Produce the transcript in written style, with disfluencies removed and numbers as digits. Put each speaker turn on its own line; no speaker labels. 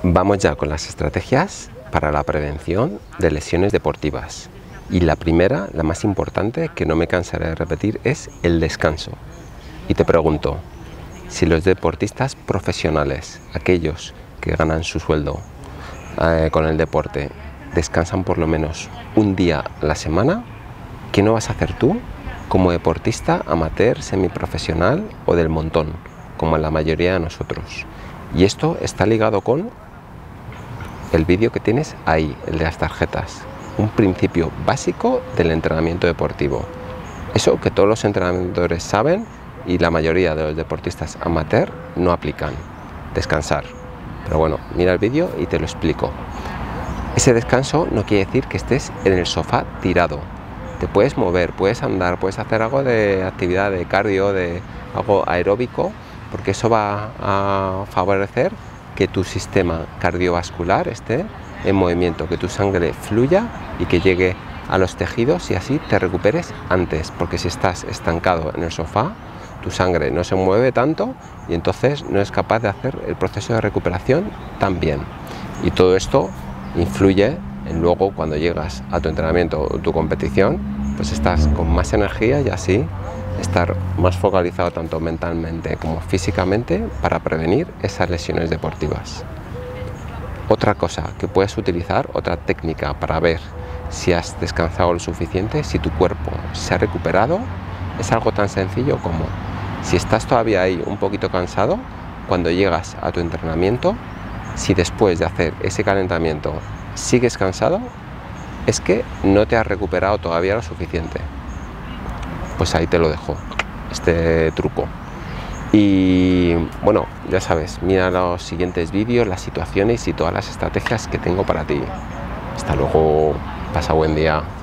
Vamos ya con las estrategias para la prevención de lesiones deportivas. Y la primera, la más importante, que no me cansaré de repetir, es el descanso. Y te pregunto, si los deportistas profesionales, aquellos que ganan su sueldo con el deporte, descansan por lo menos un día a la semana, ¿qué no vas a hacer tú como deportista amateur, semiprofesional o del montón, como la mayoría de nosotros? Y esto está ligado con el vídeo que tienes ahí, el de las tarjetas, un principio básico del entrenamiento deportivo. Eso que todos los entrenadores saben y la mayoría de los deportistas amateur no aplican: descansar. Pero bueno, mira el vídeo y te lo explico. Ese descanso no quiere decir que estés en el sofá tirado. Te puedes mover, puedes andar, puedes hacer algo de actividad de cardio, de algo aeróbico, porque eso va a favorecer que tu sistema cardiovascular esté en movimiento, que tu sangre fluya y que llegue a los tejidos y así te recuperes antes, porque si estás estancado en el sofá, tu sangre no se mueve tanto y entonces no es capaz de hacer el proceso de recuperación tan bien. Y todo esto influye en luego cuando llegas a tu entrenamiento o tu competición, pues estás con más energía y así estar más focalizado tanto mentalmente como físicamente para prevenir esas lesiones deportivas. Otra cosa que puedes utilizar, otra técnica para ver si has descansado lo suficiente, si tu cuerpo se ha recuperado, es algo tan sencillo como, si estás todavía ahí un poquito cansado, cuando llegas a tu entrenamiento, si después de hacer ese calentamiento sigues cansado, es que no te has recuperado todavía lo suficiente. Pues ahí te lo dejo, este truco. Y bueno, ya sabes, mira los siguientes vídeos, las situaciones y todas las estrategias que tengo para ti. Hasta luego, pasa buen día.